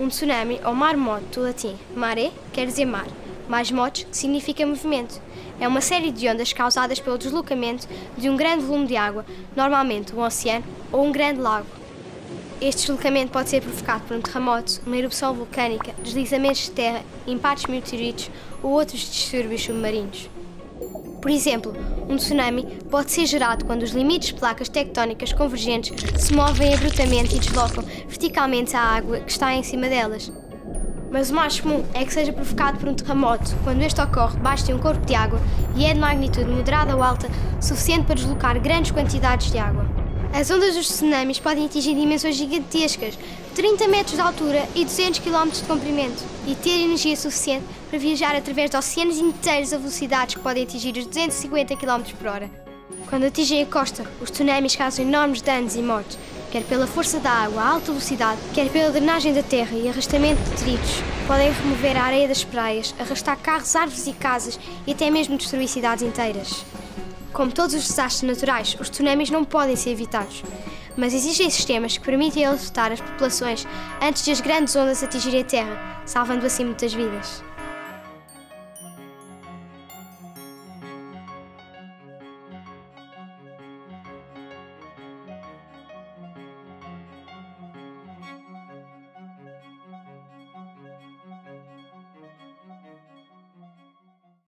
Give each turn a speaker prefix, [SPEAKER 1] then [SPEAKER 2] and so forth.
[SPEAKER 1] Um tsunami, ou maremoto, do latim mare, quer dizer mar, mais motos, que significa movimento. É uma série de ondas causadas pelo deslocamento de um grande volume de água, normalmente um oceano ou um grande lago. Este deslocamento pode ser provocado por um terremoto, uma erupção vulcânica, deslizamentos de terra, impactos de meteoritos ou outros distúrbios submarinos. Por exemplo, um tsunami pode ser gerado quando os limites de placas tectónicas convergentes se movem abruptamente e deslocam verticalmente a água que está em cima delas. Mas o mais comum é que seja provocado por um terremoto, quando este ocorre debaixo de um corpo de água e é de magnitude moderada ou alta, suficiente para deslocar grandes quantidades de água. As ondas dos tsunamis podem atingir dimensões gigantescas, 30 metros de altura e 200 km de comprimento, e ter energia suficiente para viajar através de oceanos inteiros a velocidades que podem atingir os 250 km por hora. Quando atingem a costa, os tsunamis causam enormes danos e mortes, quer pela força da água a alta velocidade, quer pela drenagem da terra e arrastamento de detritos. Podem remover a areia das praias, arrastar carros, árvores e casas e até mesmo destruir cidades inteiras. Como todos os desastres naturais, os tsunamis não podem ser evitados, mas existem sistemas que permitem alertar as populações antes de as grandes ondas atingirem a terra, salvando assim muitas vidas.